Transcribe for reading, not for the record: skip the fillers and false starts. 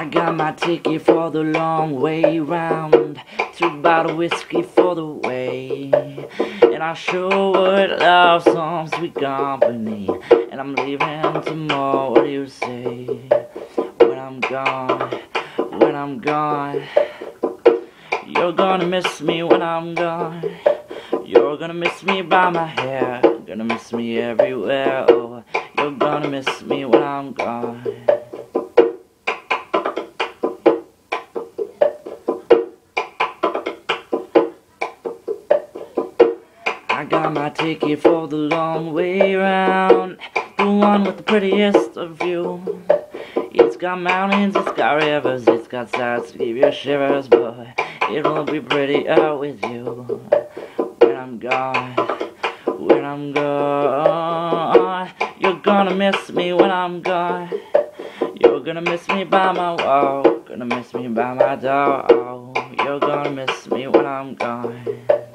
got my ticket for the long way round, 2 bottle whiskey for the way, and I sure would love some sweet company, and I'm leaving tomorrow. What do you say? When I'm gone, when I'm gone, you're gonna miss me when I'm gone. You're gonna miss me by my hair, gonna miss me everywhere. Oh, you're gonna miss me when I'm gone. I got my ticket for the long way round, the one with the prettiest of view. It's got mountains, it's got rivers, it's got sights to give you shivers, but it'll be prettier with you. When I'm gone, when I'm gone, you're gonna miss me when I'm gone. You're gonna miss me by my wall, gonna miss me by my door. You're gonna miss me when I'm gone.